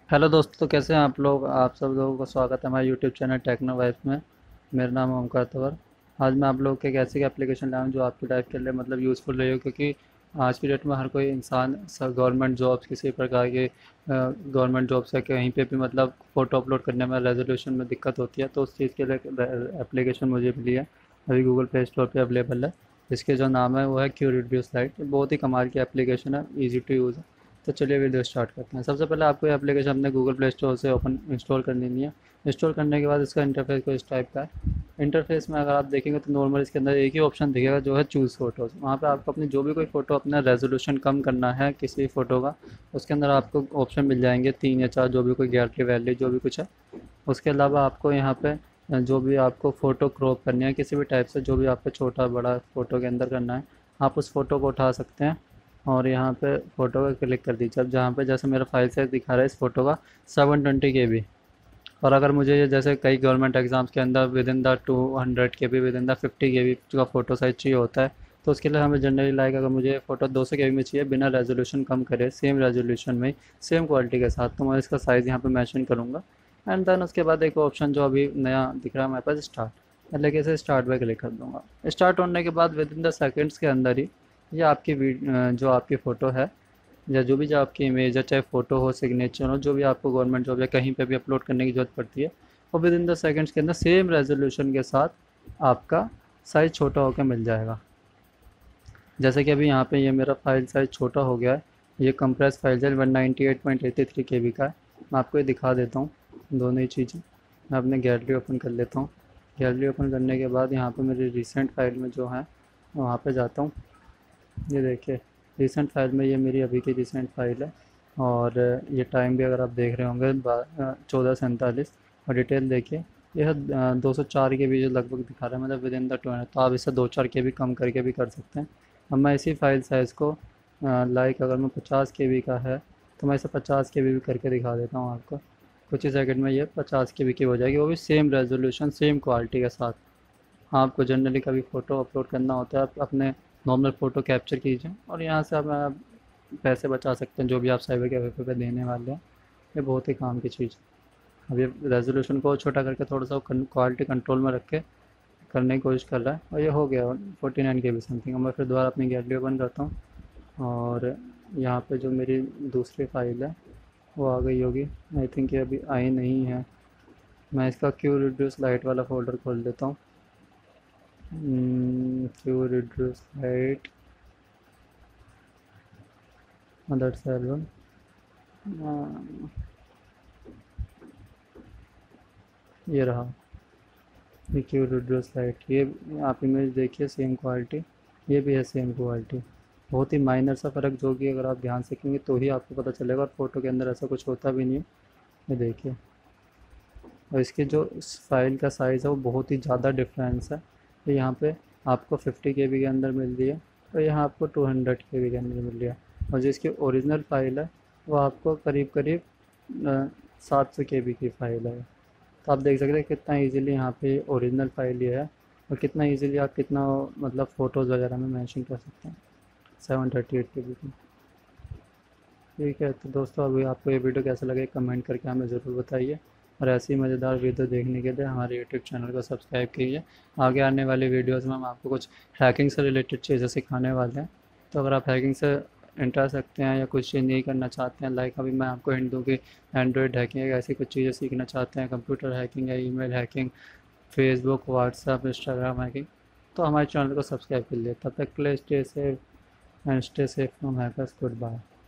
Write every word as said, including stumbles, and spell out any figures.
Hello दोस्तों, कैसे हैं आप लोग। आप सब लोगों का स्वागत है हमारे यूट्यूब चैनल टेक्नो वाइफ में। मेरा नाम है ओमकार तंवर। आज मैं आप लोग के एक ऐसी एप्लीकेशन लाया हूं जो आपकी लाइफ के लिए मतलब यूज़फुल रही हो, क्योंकि आज की डेट में हर कोई इंसान गवर्नमेंट जॉब्स किसी प्रकार के गवर्नमेंट जॉब से कहीं पे भी मतलब फ़ोटो अपलोड करने में रेजोल्यूशन में दिक्कत होती है। तो उस चीज़ के लिए एप्लीकेशन मुझे मिली है, अभी गूगल प्ले स्टोर पर अवेलेबल है। इसके जो नाम है वो है क्यू रिड्यूस लाइट। बहुत ही कमाल की एप्लीकेशन है, ईजी टू यूज़ है। तो चलिए वीडियो स्टार्ट करते हैं। सबसे पहले आपको ये एप्लीकेशन अपने गूगल प्ले स्टोर से ओपन इंस्टॉल कर लेनी है। इंस्टॉल करने के बाद इसका इंटरफेस कुछ इस टाइप का है। इंटरफेस में अगर आप देखेंगे तो नॉर्मल इसके अंदर एक ही ऑप्शन दिखेगा जो है चूज़ फ़ोटोज़। वहाँ पे आपको अपनी जो भी कोई फ़ोटो अपना रेजोल्यूशन कम करना है किसी फ़ोटो का, उसके अंदर आपको ऑप्शन मिल जाएंगे तीन या चार, जो भी कोई गैलरी वैली जो भी कुछ है। उसके अलावा आपको यहाँ पे जो भी आपको फ़ोटो क्रॉप करनी है किसी भी टाइप से, जो भी आपको छोटा बड़ा फ़ोटो के अंदर करना है, आप उस फ़ोटो को उठा सकते हैं और यहाँ पे फ़ोटो पे क्लिक कर दीजिए। अब जहाँ पे जैसे मेरा फाइल साइज़ दिखा रहा है इस फ़ोटो का सेवन ट्वेंटी के बी। और अगर मुझे ये जैसे कई गवर्नमेंट एग्ज़ाम्स के अंदर within the two hundred K B within the fifty K B का फ़ोटो साइज़ चाहिए होता है, तो उसके लिए हमें जनरली लाइक अगर मुझे फ़ोटो दो सौ के बी में चाहिए बिना रेजोल्यूशन कम करे, सेम रेजोल्यूशन में सेम क्वालिटी के साथ, तो मैं इसका साइज़ यहाँ पे मेंशन करूँगा। एंड देन उसके बाद एक ऑप्शन जो अभी नया दिख रहा है हमारे पास, स्टार्ट। मैं लेके इसे स्टार्ट पे क्लिक कर दूँगा। स्टार्ट होने के बाद विद इन द सेकेंड्स के अंदर ही ये आपकी वीड जो आपकी फ़ोटो है या जो भी जो आपकी इमेज है, चाहे फ़ोटो हो, सिग्नेचर हो, जो भी आपको गवर्नमेंट जॉब या कहीं पे भी अपलोड करने की ज़रूरत पड़ती है, वो विद इन द सेकेंड्स के अंदर सेम रेजोल्यूशन के साथ आपका साइज़ छोटा होकर मिल जाएगा। जैसे कि अभी यहाँ पे ये मेरा फाइल साइज़ छोटा हो गया है। ये कंप्रेस फाइल है one ninety eight point eighty three K B का है। मैं आपको ये दिखा देता हूँ दोनों ही चीज़ें। मैं अपने गैलरी ओपन कर लेता हूँ। गैलरी ओपन करने के बाद यहाँ पे मेरी रिसेंट फाइल में जो है वहाँ पे जाता हूँ। ये देखिए रिसेंट फाइल में ये मेरी अभी की रिसेंट फाइल है। और ये टाइम भी अगर आप देख रहे होंगे चौदह सैंतालीस। और डिटेल देखिए, यह दो सौ चार के बी जो लगभग दिखा रहा है, मतलब विद इन द टू। तो आप इसे दो चार के बी कम करके भी कर सकते हैं। अब मैं इसी फाइल साइज़ को लाइक अगर मैं पचास के बी का है तो मैं इसे पचास के बी भी करके दिखा देता हूँ आपको। कुछ ही सेकंड में ये पचास के बी की हो जाएगी, वो भी सेम रेजोल्यूशन सेम क्वालिटी के साथ। हाँ, आपको जनरली कभी फ़ोटो अपलोड करना होता है, आप अपने नॉर्मल फ़ोटो कैप्चर कीजिए और यहाँ से आप आप पैसे बचा सकते हैं जो भी आप साइबर कैफ़े पे देने वाले हैं। ये बहुत ही काम की चीज़ है। अब ये रेजोल्यूशन को छोटा करके थोड़ा सा क्वालिटी कंट्रोल में रख के करने की कोशिश कर रहा है, और ये हो गया forty nine K B something. अब मैं फिर दोबारा अपनी गैलरी ओपन करता हूँ और यहाँ पे जो मेरी दूसरी फाइल है वो आ गई होगी। आई थिंक ये अभी आई नहीं है। मैं इसका क्यू रिड्यूस लाइट वाला फ़ोल्डर खोल देता हूँ। Q reduce lite mother's album. ये रहा, ये क्यू रिड्यूस लाइट। ये आप इमेज देखिए, सेम क्वालिटी, ये भी है सेम क्वालिटी। बहुत ही माइनर सा फ़र्क जो कि अगर आप ध्यान से देखेंगे तो ही आपको पता चलेगा, और फ़ोटो के अंदर ऐसा कुछ होता भी नहीं है। ये देखिए, और इसके जो इस फाइल का साइज़ है वो बहुत ही ज़्यादा डिफरेंस है। तो यहाँ पे आपको फिफ्टी के बी के अंदर मिल रही है और यहाँ आपको टू हंड्रेड के बी के अंदर मिल रही है। और जो इसकी ओरिजिनल फ़ाइल है वो आपको करीब करीब सात सौ के बी की फ़ाइल है। तो आप देख सकते हैं कितना इजीली यहाँ पे ओरिजिनल फ़ाइल ये है, और कितना इजीली आप कितना मतलब फ़ोटोज़ वगैरह में मेंशन कर सकते हैं seven thirty eight K B की। ठीक है, तो दोस्तों अभी आपको ये वीडियो कैसा लगे कमेंट करके हमें ज़रूर बताइए, और ऐसी मज़ेदार वीडियो देखने के लिए हमारे यूट्यूब चैनल को सब्सक्राइब कीजिए। आगे आने वाली वीडियोस में हम आपको कुछ हैकिंग से रिलेटेड चीज़ें सिखाने वाले हैं। तो अगर आप हैकिंग से इंटरेस्ट रखते हैं या कुछ चीज़ नहीं करना चाहते हैं, लाइक अभी मैं आपको हिंट दूँ कि एंड्रॉयड हैकिंग या ऐसी कुछ चीज़ें सीखना चाहते हैं, कंप्यूटर हैकिंग या email hacking, Facebook, WhatsApp, Instagram hacking, तो हमारे चैनल को सब्सक्राइब कर लिए। तब तक के लिए stay safe and stay safe from hackers. Good bye.